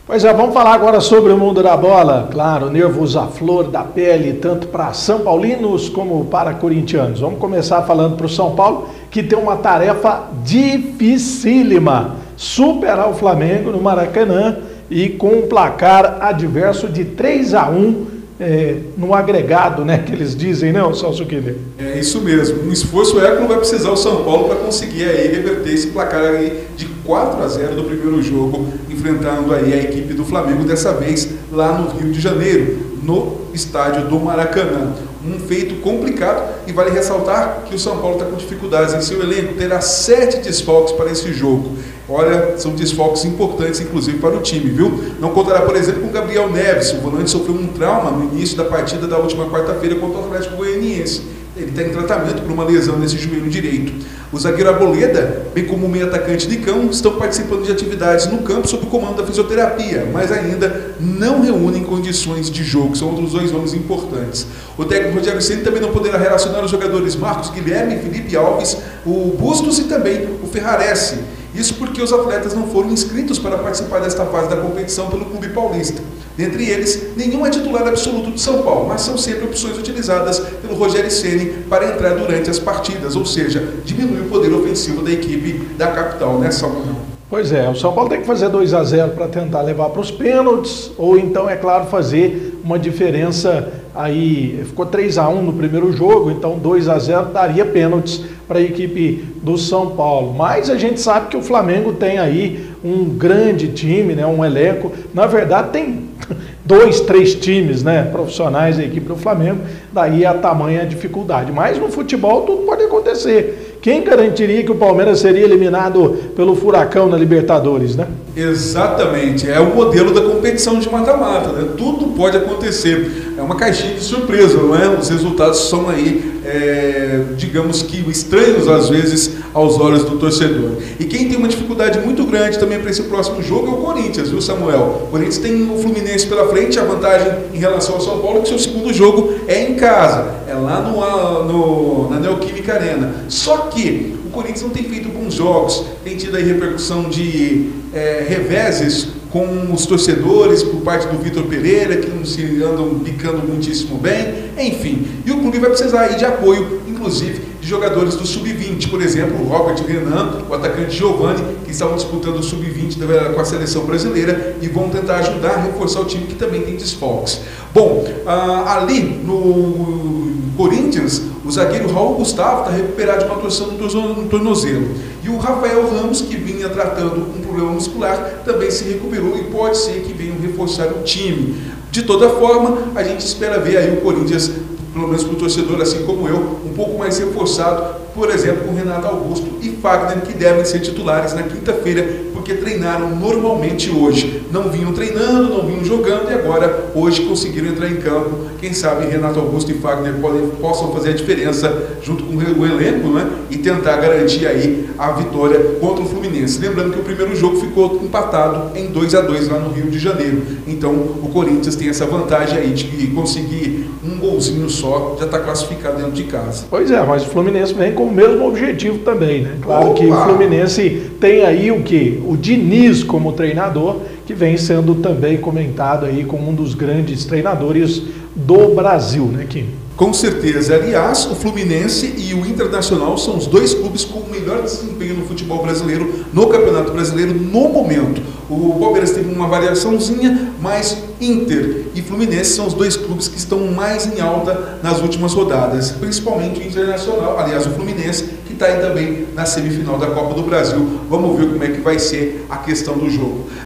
Pois é, vamos falar agora sobre o mundo da bola. Claro, nervos à flor da pele, tanto para São Paulinos como para corintianos. Vamos começar falando para o São Paulo, que tem uma tarefa dificílima: superar o Flamengo no Maracanã e com um placar adverso de 3-1 no agregado, né, que eles dizem, não, Celso Quiller? É isso mesmo, um esforço não vai precisar o São Paulo para conseguir aí reverter esse placar aí de 4-0 do primeiro jogo, enfrentando aí a equipe do Flamengo, dessa vez lá no Rio de Janeiro, no estádio do Maracanã. Um feito complicado, e vale ressaltar que o São Paulo está com dificuldades em seu elenco, terá 7 desfalques para esse jogo. Olha, são desfalques importantes, inclusive, para o time, viu? Não contará, por exemplo, com o Gabriel Neves. O volante sofreu um trauma no início da partida da última quarta-feira contra o Atlético Goianiense. Ele está em tratamento por uma lesão nesse joelho direito. O zagueiro Arboleda, bem como o meio atacante Nicão, estão participando de atividades no campo sob o comando da fisioterapia, mas ainda não reúnem condições de jogo. São outros 2 nomes importantes. O técnico Rogério Ceni também não poderá relacionar os jogadores Marcos Guilherme, Felipe Alves, o Bustos e também o Ferrarese. Isso porque os atletas não foram inscritos para participar desta fase da competição pelo Clube Paulista. Dentre eles, nenhum é titular absoluto de São Paulo, mas são sempre opções utilizadas pelo Rogério Ceni para entrar durante as partidas, ou seja, diminui o poder ofensivo da equipe da capital, né, Samuel? Pois é, o São Paulo tem que fazer 2-0 para tentar levar para os pênaltis, ou então, é claro, fazer uma diferença aí. Ficou 3-1 no primeiro jogo, então 2-0 daria pênaltis para a equipe do São Paulo. Mas a gente sabe que o Flamengo tem aí um grande time, né, um elenco. Na verdade, tem 2, 3 times, né, profissionais da equipe do Flamengo, daí a tamanha dificuldade. Mas no futebol tudo pode acontecer. Quem garantiria que o Palmeiras seria eliminado pelo Furacão na Libertadores, né? Exatamente, é o modelo da competição de mata-mata, né? Tudo pode acontecer, é uma caixinha de surpresa, não é? Os resultados são aí, digamos que estranhos às vezes aos olhos do torcedor. E quem tem uma dificuldade muito grande também para esse próximo jogo é o Corinthians, viu, Samuel? O Corinthians tem o Fluminense pela frente, a vantagem em relação ao São Paulo é que seu segundo jogo é em casa, é lá na Neoquímica Arena. Só que o Corinthians não tem feito bons jogos, tem tido aí repercussão de reveses com os torcedores por parte do Vitor Pereira, que não se andam picando muitíssimo bem, enfim. E o clube vai precisar aí de apoio, inclusive, de jogadores do Sub-20, por exemplo, o Robert Renan, o atacante Giovani, que estavam disputando o Sub-20 com a seleção brasileira e vão tentar ajudar a reforçar o time, que também tem desfalques. Bom, ali no Corinthians, o zagueiro Raul Gustavo está recuperado de uma torção no tornozelo. E o Rafael Ramos, que vinha tratando um problema muscular, também se recuperou e pode ser que venham reforçar o time. De toda forma, a gente espera ver aí o Corinthians, pelo menos para o torcedor, assim como eu, um pouco mais reforçado, por exemplo, com Renato Augusto e Fagner, que devem ser titulares na quinta-feira, porque treinaram normalmente hoje. Não vinham treinando, não vinham jogando, e agora, hoje, conseguiram entrar em campo. Quem sabe Renato Augusto e Fagner possam fazer a diferença junto com o elenco, né? E tentar garantir aí a vitória contra o Fluminense. Lembrando que o primeiro jogo ficou empatado em 2-2 lá no Rio de Janeiro. Então, o Corinthians tem essa vantagem aí de conseguir um golzinho só, já está classificado dentro de casa. Pois é, mas o Fluminense vem com o mesmo objetivo também, né? Claro que o Fluminense tem aí o Diniz como treinador, que vem sendo também comentado aí como um dos grandes treinadores do Brasil, né, Kim? Com certeza. Aliás, o Fluminense e o Internacional são os 2 clubes com o melhor desempenho no futebol brasileiro, no Campeonato Brasileiro, no momento. O Palmeiras teve uma variaçãozinha, mas Inter e Fluminense são os 2 clubes que estão mais em alta nas últimas rodadas, principalmente o Internacional, aliás, o Fluminense, que está aí também na semifinal da Copa do Brasil. Vamos ver como é que vai ser a questão do jogo.